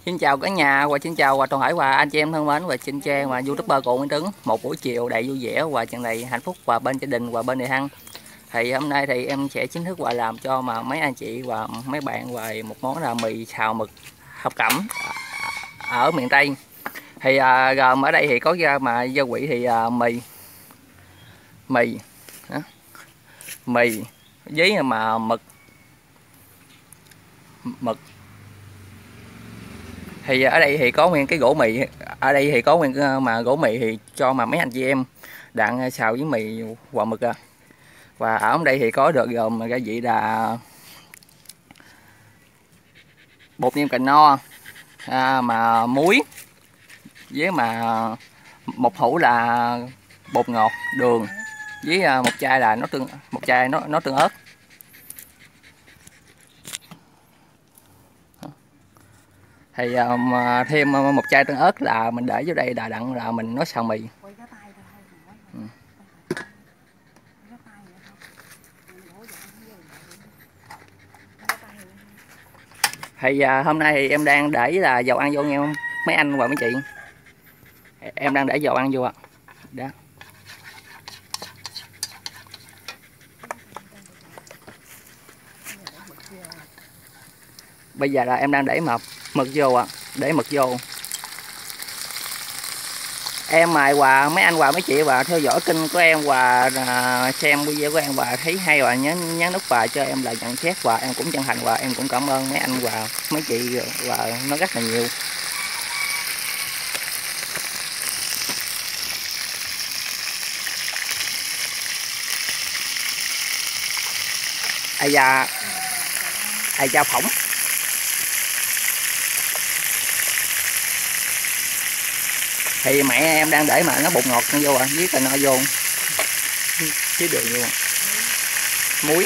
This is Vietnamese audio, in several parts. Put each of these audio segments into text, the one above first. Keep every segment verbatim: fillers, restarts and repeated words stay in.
Xin chào cả nhà và xin chào và toàn thể và anh chị em thân mến và xin chào và YouTuber Cù Minh Trứng. Một buổi chiều đầy vui vẻ và tràn đầy hạnh phúc và bên gia đình và bên người thân. Thì hôm nay thì em sẽ chính thức và làm cho mà mấy anh chị và mấy bạn về một món là mì xào mực hợp cẩm ở miền Tây. Thì à, gồm ở đây thì có ra mà gia vị thì à, mì mì đó, mì với mà mực mực thì ở đây thì có nguyên cái gỗ mì, ở đây thì có nguyên cái mà gỗ mì thì cho mà mấy anh chị em đặng xào với mì và mực à. Và ở đây thì có được gồm gia vị là bột nêm cành no, à, mà muối với mà một hũ là bột ngọt, đường với à, một chai là nó tương một chai nó nó tương ớt. Thì um, thêm một chai tương ớt là mình để vô đây là đặng là mình nó xào mì. Ừ. Thì à, hôm nay thì em đang để là dầu ăn vô nghe mấy anh và mấy chị, em đang để dầu ăn vô ạ. Đó. Bây giờ là em đang để mập mực vô ạ, để mực vô. Em mời và mấy anh và mấy chị và theo dõi kênh của em và à, xem video của em và thấy hay và nhớ nhấn nút và cho em là nhận xét và em cũng chân thành và em cũng cảm ơn mấy anh và mấy chị và nó rất là nhiều. Ai da ai da phỏng. Thì mẹ em đang để mà nó bột ngọt vô à, với cành no vô, với đường vô, muối.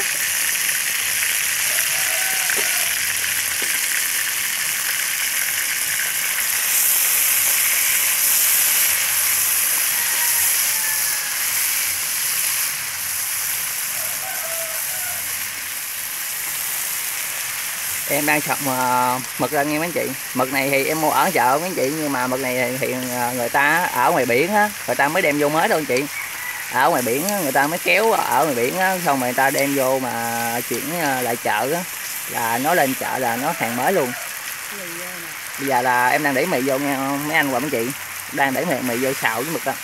Em đang sập mà mực lên nghe mấy anh chị. Mực này thì em mua ở chợ mấy anh chị, nhưng mà mực này thì người ta ở ngoài biển á, người ta mới đem vô mới đâu anh chị. Ở ngoài biển á, người ta mới kéo ở ngoài biển á, xong rồi người ta đem vô mà chuyển lại chợ á, là nó lên chợ là nó hàng mới luôn. Bây giờ là em đang để mì vô nha mấy anh và mấy chị, đang để mì, mì vô xào với mực đó.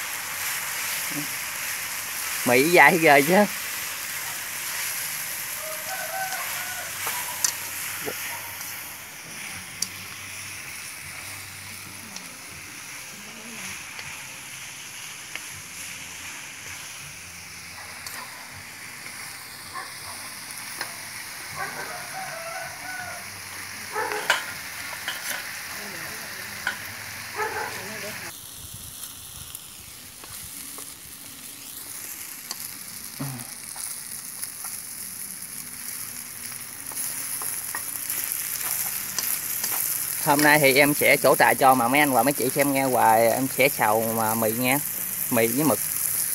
Mì dai ghê chứ. Hôm nay thì em sẽ trổ tài cho mà mấy anh và mấy chị xem nghe, và em sẽ xào mà mì nha, mì với mực.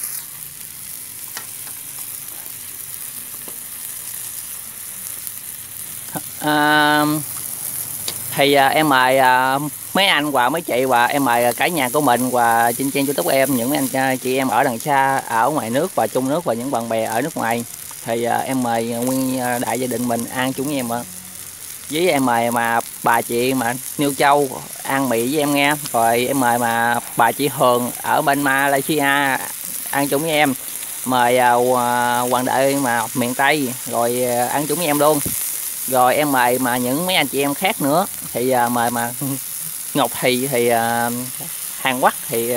À, thì à, em mời à, mấy anh và mấy chị và em mời cả nhà của mình và trên trang YouTube của em, những anh chị em ở đằng xa, ở ngoài nước và trong nước và những bạn bè ở nước ngoài, thì à, em mời nguyên đại gia đình mình ăn chung với em ạ. Với em mời mà bà chị mà Niêu Châu ăn mì với em nghe, rồi em mời mà bà chị Hường ở bên Malaysia ăn chung với em, mời à, Hoàng Đệ mà miền Tây rồi à, ăn chung với em luôn. Rồi em mời mà những mấy anh chị em khác nữa thì à, mời mà Ngọc Thì thì à, Hàn Quốc thì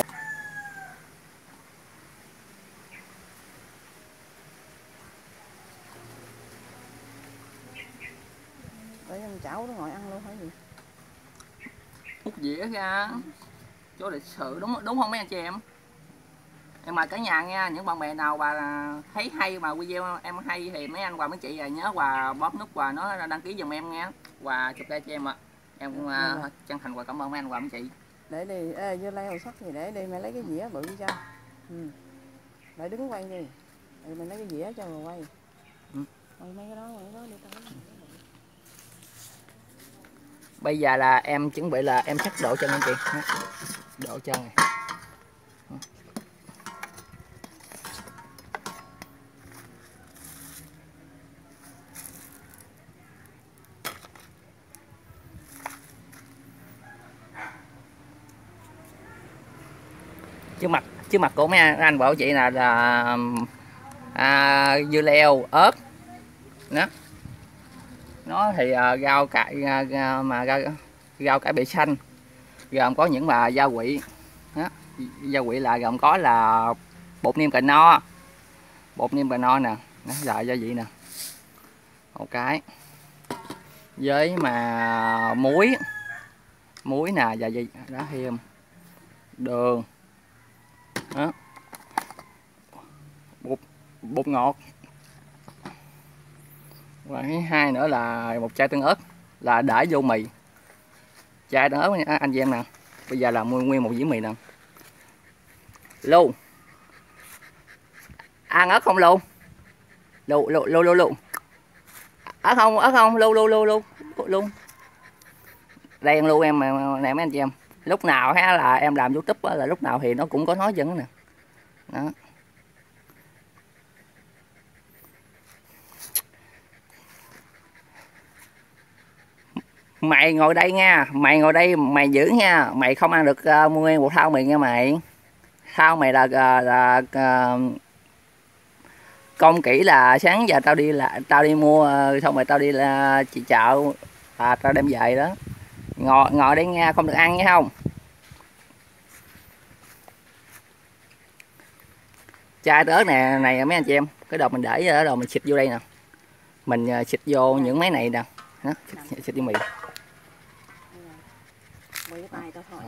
để chảo nó ngồi ăn luôn hả gì? múc dĩa ra chỗ lịch sự, đúng đúng không mấy anh chị em? Em mời cả nhà nha, những bạn bè nào và thấy hay mà video em hay thì mấy anh và mấy chị à, nhớ và bóp nút và nó đăng ký giùm em nha, và chụp tay cho em ạ. Em cũng uh, chân thành và cảm ơn mấy anh và mấy chị. Để đi, ê, vô leo sắt gì để đi, mày lấy cái dĩa bự cho. Ừ. Để đứng quay đi. Để mày lấy cái dĩa cho rồi quay. Ừ. Quay mấy cái đó, mấy cái đó đi tới. Bây giờ là em chuẩn bị là em sắc độ chân anh chị. Độ chân này. Trước mặt trước mặt của mấy anh bảo chị là, là à, dưa leo, ớt đó. Nó thì à, rau cải à, mà rau, rau cải bì xanh, gồm có những mà gia vị đó. Gia vị là gồm có là bột niêm cà no, bột niêm cà no nè, đó là gia vị nè, một cái với mà muối muối nè, và gì đó thêm đường đó, bột bột ngọt, và thứ hai nữa là một chai tương ớt là để vô mì. Chai tương ớt anh chị em nè, bây giờ là mua nguyên một dĩa mì nè. Luôn ăn ớt không luôn? Luôn luôn luôn luôn luôn ớt không? Ớt không? Luôn luôn luôn luôn luôn đen luôn em nè mấy anh chị em. Lúc nào ha là em làm YouTube là lúc nào thì nó cũng có nói vẫn nè đó. Mày ngồi đây nha, mày ngồi đây mày giữ nha, mày không ăn được uh, mua nguyên một thao mì nha mày. Thao mày là, là, là uh, công kỹ là sáng giờ tao đi là tao đi mua xong rồi tao đi là chị chợ và tao đem về đó. Ngồi ngồi đây nha, không được ăn nha không. Chai ớt nè này mấy anh chị em, cái đầu mình để ở đầu mình xịt vô đây nè, mình xịt vô những mấy này nè đó, xịt, xịt vô mì. Quay cái tay tao thôi.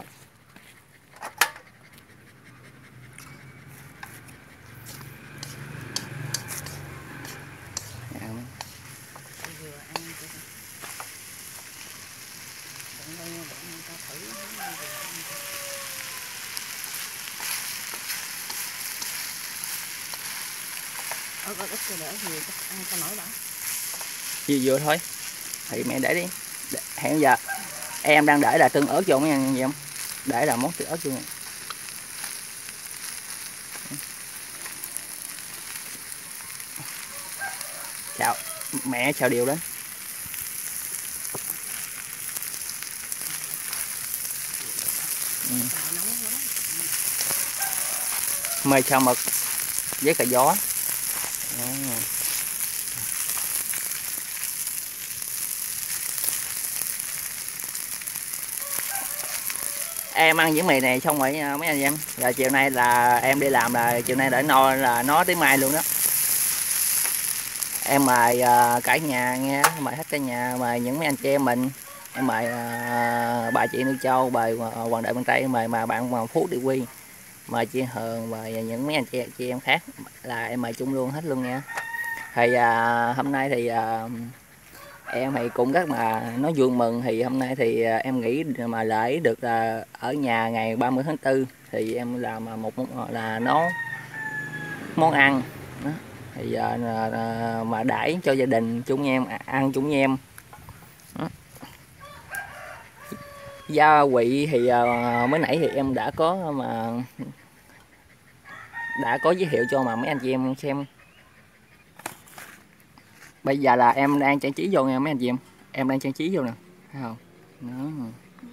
Ớt ớt ít cho đỡ thì ăn cho nổi đã. Vừa vừa thôi thì mẹ để đi. Hẹn giờ em đang để là tương ớt vô mấy anh gì không, để là món tương ớt vô này. Chào mẹ, chào điều đến. Ừ. Mời chào mực với cà gió. Đó. Em ăn những mì này xong rồi mấy anh em, là chiều nay là em đi làm là chiều nay để no là nó tới mai luôn đó. Em mời uh, cả nhà nghe, mời hết cả nhà, mời những mấy anh chị em mình, em mời uh, bà chị Nữ Châu, bà uh, Hoàng Đại Bên Tây, mời mà bạn mà Phú đi Quy, mời chị Hường, mời những mấy anh chị, chị em khác là em mời chung luôn hết luôn nha. Thì uh, hôm nay thì uh, em thì cũng rất mà nói vui mừng, thì hôm nay thì uh, em nghĩ mà lễ được uh, ở nhà ngày ba mươi tháng tư thì em làm một là nấu món ăn đó. Thì giờ uh, mà đãi cho gia đình chúng em ăn chung với em đó. Gia vị thì uh, mới nãy thì em đã có mà đã có giới thiệu cho mà mấy anh chị em xem. Bây giờ là em đang trang trí vô nha mấy anh chị em, em đang trang trí vô nè, thấy không đó.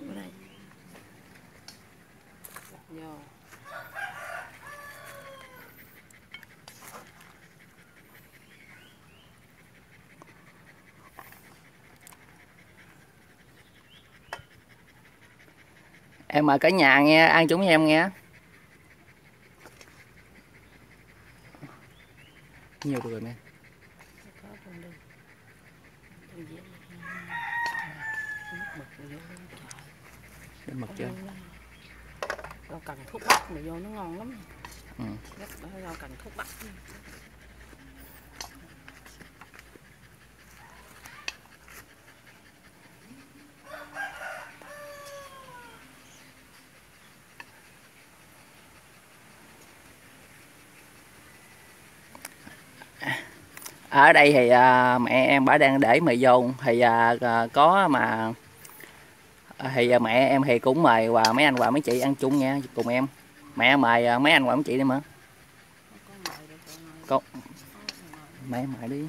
Em mời cả nhà nghe, ăn chung với em nghe. Nhiều rồi mẹ. Đem mực chưa? Rau cần thuốc bắc mà vô nó ngon lắm. Ừ. Rau cần thuốc bắc. Ở đây thì à, mẹ em bà đang để mì vô thì à, có mà thì mẹ em thì cũng mời và mấy anh và mấy chị ăn chung nha cùng em. Mẹ mời mấy anh và mấy chị đi mà. Con mẹ mời đi.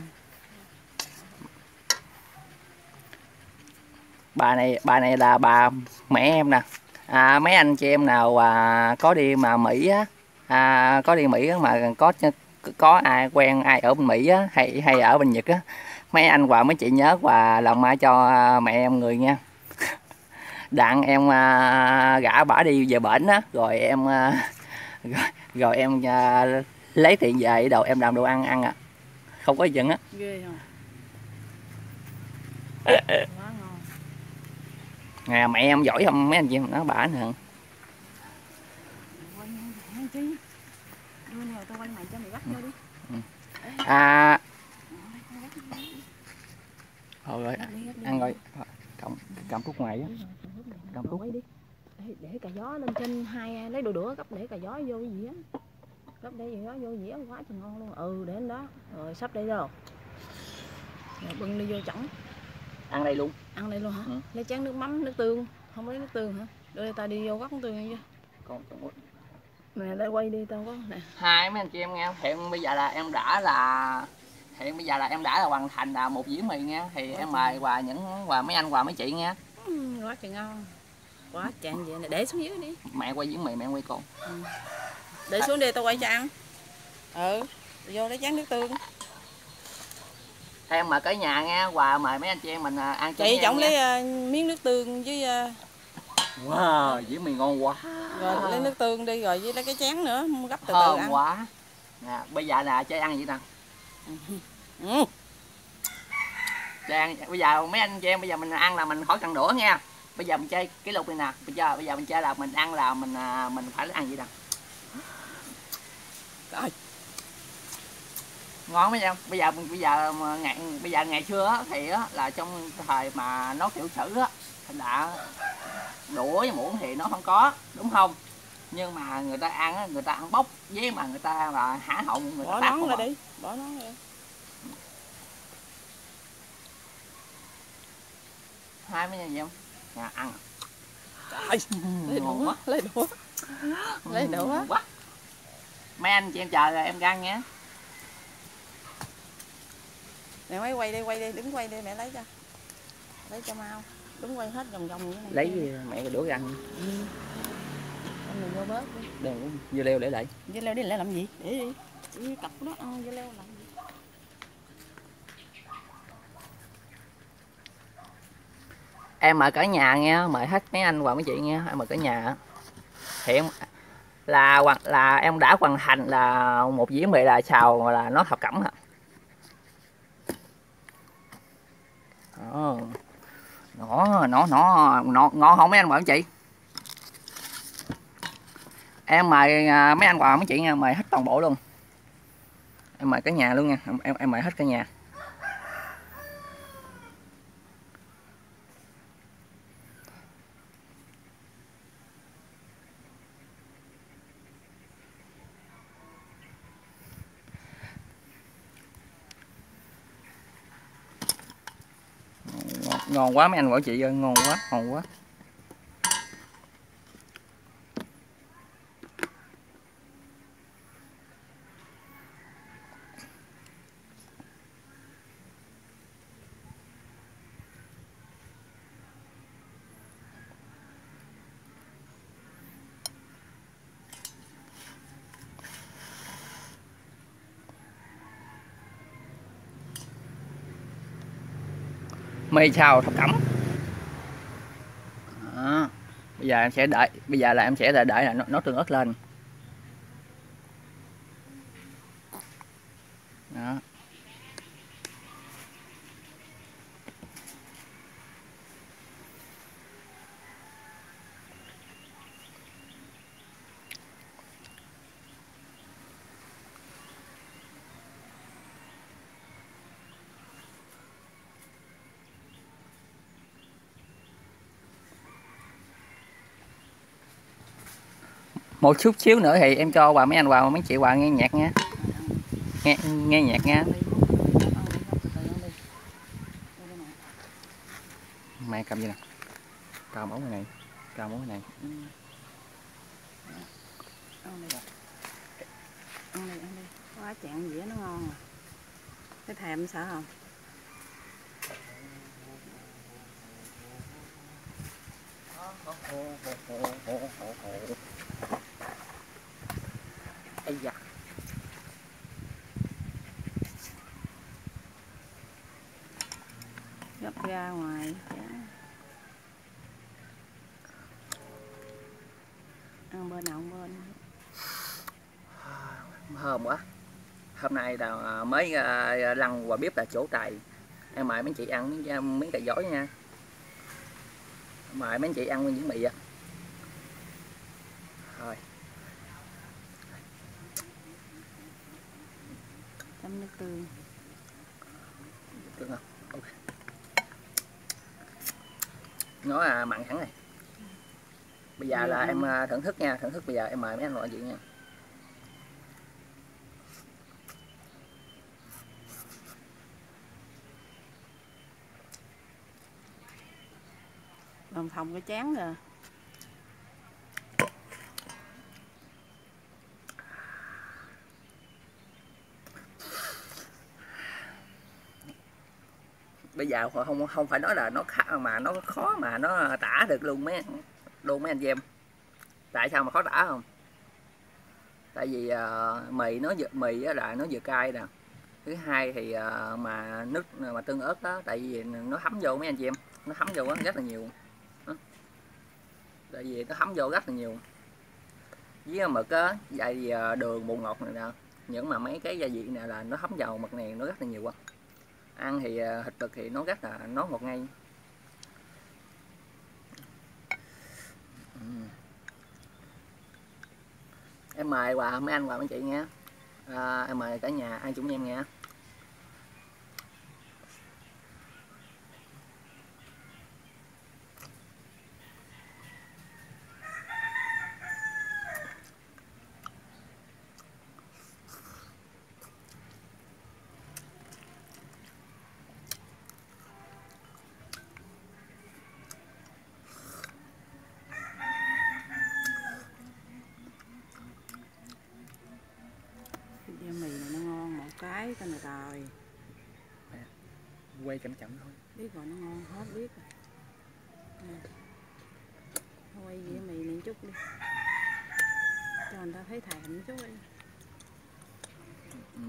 Bà này bà này là bà mẹ em nè. À, mấy anh chị em nào à, có đi mà Mỹ á, à, có đi Mỹ á, mà có có ai quen ai ở bên Mỹ á, hay hay ở bên Nhật á, mấy anh và mấy chị nhớ và làm mai cho mẹ em người nha. Đặng em à, gả bả đi về bển á, rồi em à, rồi, rồi em à, lấy tiền về đầu em làm đồ ăn ăn à, không có giận á. Ghê không? Quá ngon. À, mẹ em giỏi không mấy anh chị em nó bả nè. À thôi rồi ăn rồi cầm cầm thuốc ngoài á, cầm thuốc đi để, để cà gió lên trên hai lấy đồ đũa gấp để cà gió vô cái gì á, gấp để cà gió vô dĩa quá trời ngon luôn. Ừ để lên đó rồi sắp đây rồi, rồi bưng đi vô chỏng ăn đây luôn, ăn đây luôn hả? Ừ. Lấy chén nước mắm nước tương, không lấy nước tương hả? Đưa ta đi vô góc nước tương chưa? Còn, còn... Nè đây quay đi tao có nè. Hai mấy anh chị em nghe, hiện bây giờ là em đã là hiện bây giờ là em đã là hoàn thành là một dĩa mì nha, thì quá em mời quà những quà mấy anh quà mấy chị nha. Ừ, quá trời ngon, quá chạng vậy này, để xuống dưới đi. Mẹ quay dĩa mì mẹ quay con. Ừ. Để à. xuống đi tao quay cho ăn. Ừ, vô lấy chén nước tương. Em mời cả nhà nha, quà mời mấy anh chị em mình ăn chung. Chị chồng lấy uh, miếng nước tương với uh... wow, dĩa mì ngon quá. Rồi lấy nước tương đi rồi với lấy cái chén nữa, gấp từ thơm từ ăn. Quá. Nè, bây giờ là chơi ăn gì nè. Ừ. Chơi ăn, bây giờ mấy anh chị em bây giờ mình ăn là mình khỏi cần đũa nha. Bây giờ mình chơi cái lục này nè, bây giờ bây giờ mình chơi là mình ăn là mình mình phải ăn gì nè. Rồi. Ngon mấy em. Bây giờ bây giờ ngày bây giờ ngày xưa á, thì á, là trong thời mà nó tiểu sử á là đũa với muỗng thì nó không có, đúng không? Nhưng mà người ta ăn á, người ta ăn bốc với mà người ta là hả họng người ta bỏ nón ra đi, bỏ nón ra. Hai mấy anh em nhà ăn. Trời, lấy đũa, lấy đũa, lấy đũa quá. Mấy anh chị em chờ rồi em ăn nhé. Mẹ mấy quay đi, quay đi, đứng quay đi mẹ lấy cho, lấy cho mau, đứng quay hết vòng vòng như này. Lấy gì? Mẹ cái đũa ăn. Ừ. Con mình vô bớt đi. Đừng dưa leo để lại. Dưa leo để lại làm gì? Để đi. Đi cặp đó ăn dưa leo làm gì? Em mời cả nhà nha, mời hết mấy anh và mấy chị nha, em mời cả nhà. Hiện là hoặc là em đã hoàn thành là một dĩa mì là xào là nó thập cẩm hả? Đó. Nó nó nó nó ngon không mấy anh và mấy chị? Em mời mấy anh và mấy chị nha, mời hết toàn bộ luôn. Em mời cả nhà luôn nha, em em mời hết cả nhà. Ngon, ngon quá mấy anh và chị ơi, ngon quá, ngon quá. Mì xào thập cẩm. Đó. Bây giờ em sẽ đợi, bây giờ là em sẽ đợi, đợi là nó, nó tương ớt lên. Đó. Một chút xíu nữa thì em cho bà mấy anh vào mấy chị vào nghe nhạc nha, nghe nghe nhạc nha. Mẹ cầm gì nè. Cào mẫu này, cào mẫu này. Ừ. Ăn đi, ăn đi, ăn đi. Quá chạng dĩa nó ngon à. Cái thèm sợ không? Ây da. Gấp ra ngoài. Ăn bên nào ăn bên. Thơm quá. Hôm nay là mới lăn qua bếp là chỗ Tài. Em mời mấy chị ăn miếng, miếng cà giỏi nha. Mời mấy chị ăn nguyên những mì á. Thôi. Chấm nước tương. Tương không? Ok. Nó là mặn hẳn này. Bây giờ là em thưởng thức nha, thưởng thức bây giờ em mời mấy anh loại chuyện nha. Lòng thòng cái chén rồi. Bây giờ không không phải nói là nó khó mà nó khó mà nó tả được luôn mấy luôn mấy anh chị em. Tại sao mà khó tả không? Tại vì uh, mì nó vừa mì á là nó vừa cay nè. Thứ hai thì uh, mà nước mà tương ớt đó, tại vì nó thấm vô mấy anh chị em, nó thấm vô rất là nhiều. Đó. Tại vì nó thấm vô rất là nhiều. Với mực á, vậy đường bột ngọt này nè, những mà mấy cái gia vị này là nó thấm vào mực này nó rất là nhiều quá. Ăn thì thịt cực thì nó rất là nó ngọt ngay. uhm. Em mời quà mấy anh quà mấy chị nha. À, em mời cả nhà ăn chung với em nha. Cái mì này nó ngon một cái cái này rồi. Quay chậm chậm thôi. Biết rồi, nó ngon hết biết rồi. À. Quay dĩa mì này chút đi. Cho người ta thấy thèm chút đi. Ừ.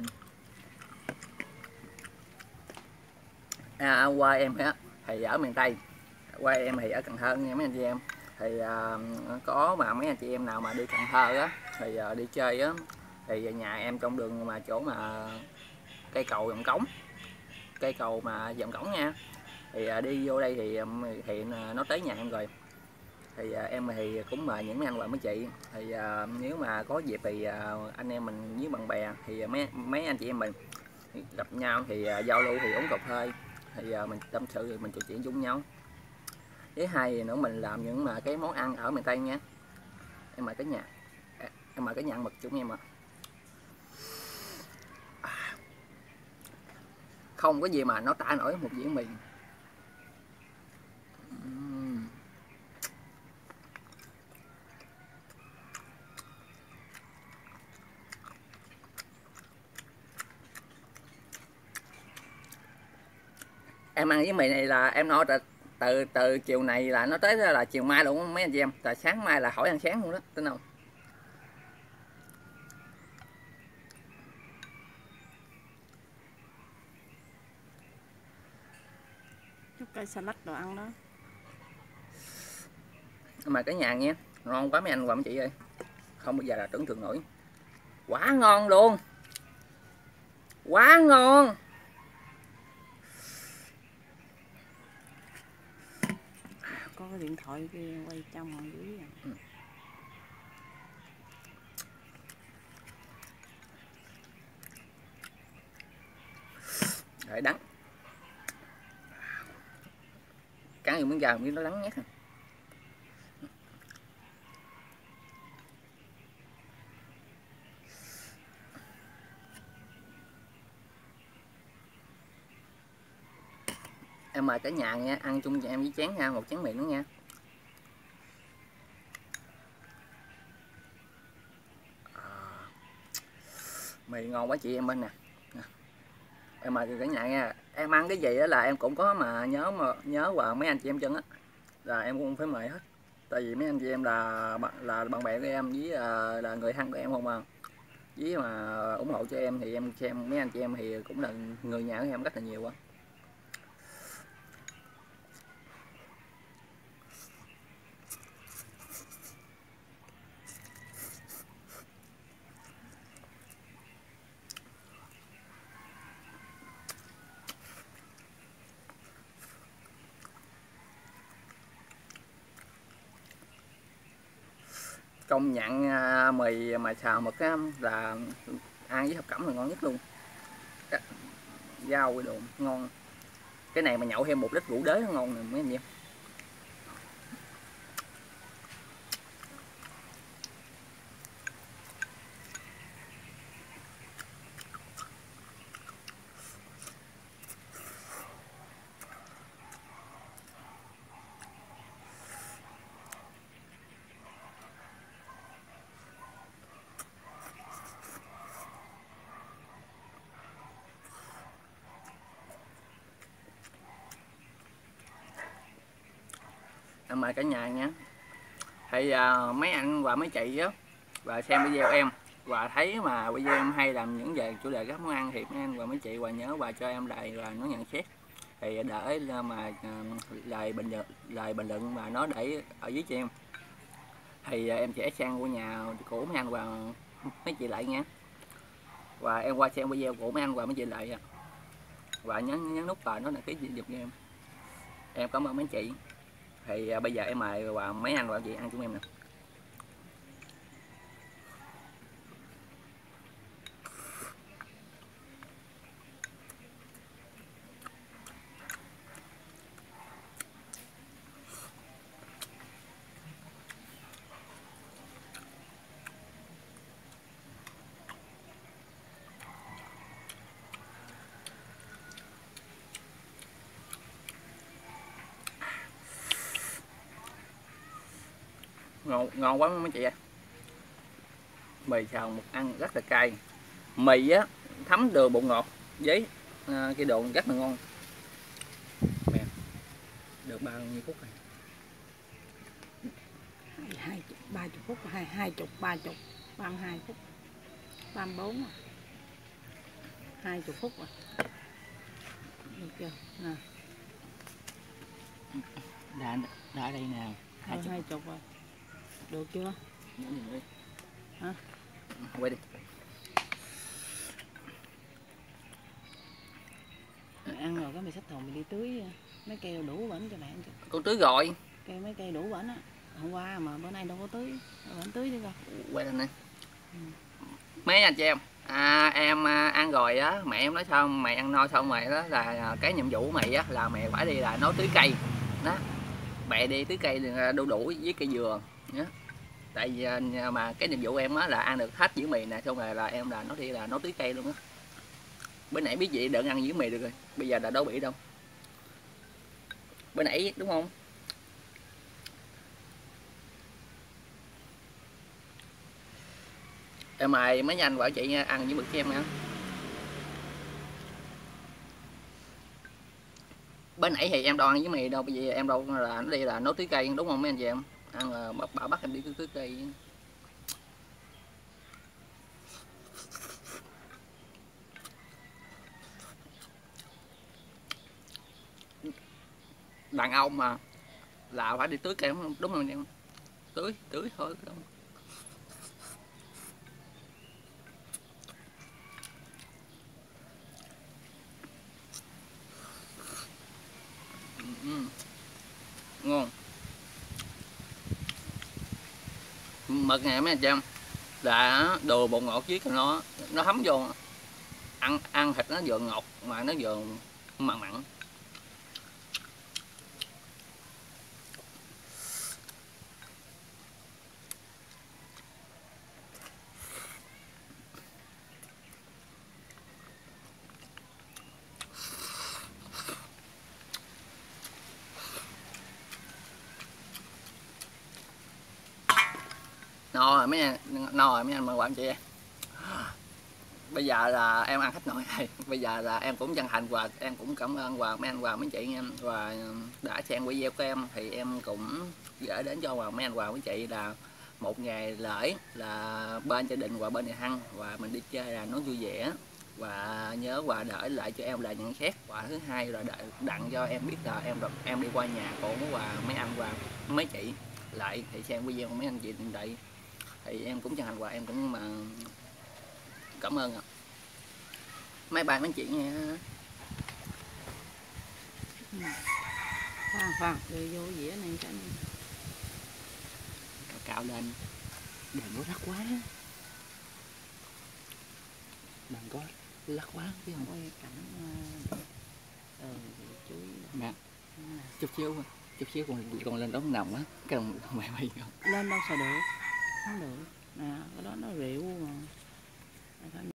À, qua em á thì ở miền Tây, qua em thì ở Cần Thơ nha mấy anh chị em. Thì à, có mà mấy anh chị em nào mà đi Cần Thơ á thì à, đi chơi á thì nhà em trong đường mà chỗ mà cây cầu dòng cống, cây cầu mà dòng cống nha, thì à, đi vô đây thì thì nó tới nhà em rồi. Thì à, em thì cũng mời những mấy anh và mấy chị thì à, nếu mà có dịp thì à, anh em mình với bạn bè thì mấy mấy anh chị em mình gặp nhau thì à, giao lưu thì uống cà phê thì à, mình tâm sự thì mình trò chuyện chung nhau. Với hai nữa mình làm những mà cái món ăn ở miền Tây nha. Em mời cái nhà em mời cái nhà ăn mực chúng em ạ. À. Không có gì mà nó tả nổi một dĩa mì. uhm. Em ăn với mì này là em nói từ từ, từ chiều này là nó tới là chiều mai luôn mấy anh chị em. Tại sáng mai là hỏi ăn sáng luôn đó, tin không? Chút cây salad đồ ăn đó. Mà cái nhà nha, ngon quá mấy anh và mấy chị ơi. Không bao giờ là tưởng tượng nổi. Quá ngon luôn. Quá ngon. Có cái điện thoại kia quay trong ở dưới à. Ừ. Rồi đắng. Cắn vô miếng gà miếng nó đắng nhát. Em mời cả nhà nha, ăn chung cho em với chén nha, một chén miệng nữa nha. Mì ngon quá chị em bên nè. Em mời cả nhà nha. Em ăn cái gì đó là em cũng có mà nhớ mà nhớ vào mấy anh chị em chân á, là em cũng phải mời hết. Tại vì mấy anh chị em là là bạn bè của em với là, là người thân của em không mà. Với mà ủng hộ cho em thì em xem mấy anh chị em thì cũng là người nhà của em rất là nhiều á. Công nhận mì mà xào mực á là ăn với hấp cẩm là ngon nhất luôn. Rau cái đồ ngon. Cái này mà nhậu thêm một lít rượu đế nó ngon nè mấy anh em. Em mời cả nhà nha. Thì à, mấy anh và mấy chị á và xem video em và thấy mà video em hay làm những về chủ đề các món ăn thì mấy anh và mấy chị và nhớ và cho em lại là nó nhận xét thì để mà lời bình luận lời bình luận và nó để ở dưới cho em thì em sẽ sang của nhà của mấy anh và mấy chị lại nha, và em qua xem video của mấy anh và mấy chị lại và nhấn nhấn nút vào nó là cái gì giùm em. Em cảm ơn mấy chị. Thì à, bây giờ em mời và mấy anh và chị ăn chúng em nè. Ngon, ngon quá mấy chị ơi. Mì xào một ăn rất là cay. Mì á thấm đường bột ngọt với à, cái đồ rất là ngon. Mẹ, được bao nhiêu phút rồi? hai chục ba chục phút, hai hai chục ba chục ba mươi hai phút, ba mươi bốn rồi. Hai chục phút rồi. Được chưa? Nè. Đã đã đây nào. Hai chục. hai chục rồi. Được chưa? Hả? Quay đi. Mày ăn rồi cái mày xách thùng mày đi tưới mấy cây đủ bển cho bạn cho. Con tưới rồi. Cây mấy cây đủ bển á. Hôm qua mà bữa nay đâu có tưới. Bển tưới đi coi. Quay lên đây. Ừ. Mấy anh chị em. À, em ăn rồi á, mẹ em nói xong mày ăn no xong rồi đó là cái nhiệm vụ của mày á là mày phải đi là nấu tưới cây đó. Mẹ đi tưới cây đu đủ với cây dừa nhé. Tại vì mà cái nhiệm vụ em á là ăn được hết dĩa mì nè, xong rồi là em là nó đi là nấu tưới cây luôn á. Bữa nãy biết vậy đừng ăn dĩa mì được rồi, bây giờ là đâu bị đâu. Bữa nãy đúng không? Em mời mấy anh và chị ăn với bực cho em nha. Bữa nãy thì em đâu ăn với mì đâu, bây giờ em đâu là nó đi là nấu tưới cây đúng không mấy anh chị em? Ăn là bà bắt em đi tưới cây. Đàn ông mà là phải đi tưới cây đúng không em? Tưới tưới thôi đâu. Ừ. Ngon. Mực này mấy anh chị em là đồ bột ngọt với nó nó thấm vô, ăn ăn thịt nó vừa ngọt mà nó vừa mặn mặn. No rồi mấy anh, no rồi mấy anh mà quản chị. bây giờ là em ăn khách nội này, bây giờ là em cũng chân thành và em cũng cảm ơn và mấy anh và mấy chị em và đã xem video của em, thì em cũng gửi đến cho mấy anh và mấy chị là một ngày lễ là bên gia đình và bên nhà Hân và mình đi chơi là nó vui vẻ, và nhớ và đợi lại cho em là nhận xét. Và thứ hai là đợi đặng cho em biết là em em đi qua nhà của và mấy anh và mấy chị lại thì xem video của mấy anh chị đến đây, thì em cũng chân thành và em cũng mà cảm ơn ạ. Mấy bạn mấy chị nha. Khoan khoan rồi vô dĩa này cái này. Cạo lên đừng có rắc quá, đừng có lắc quá chứ không. Quay cảnh ờ chú nè chút xíu chút xíu còn còn lên đó nằm á cái mày mày lên đâu sao được, không được nè, cái đó nó rượu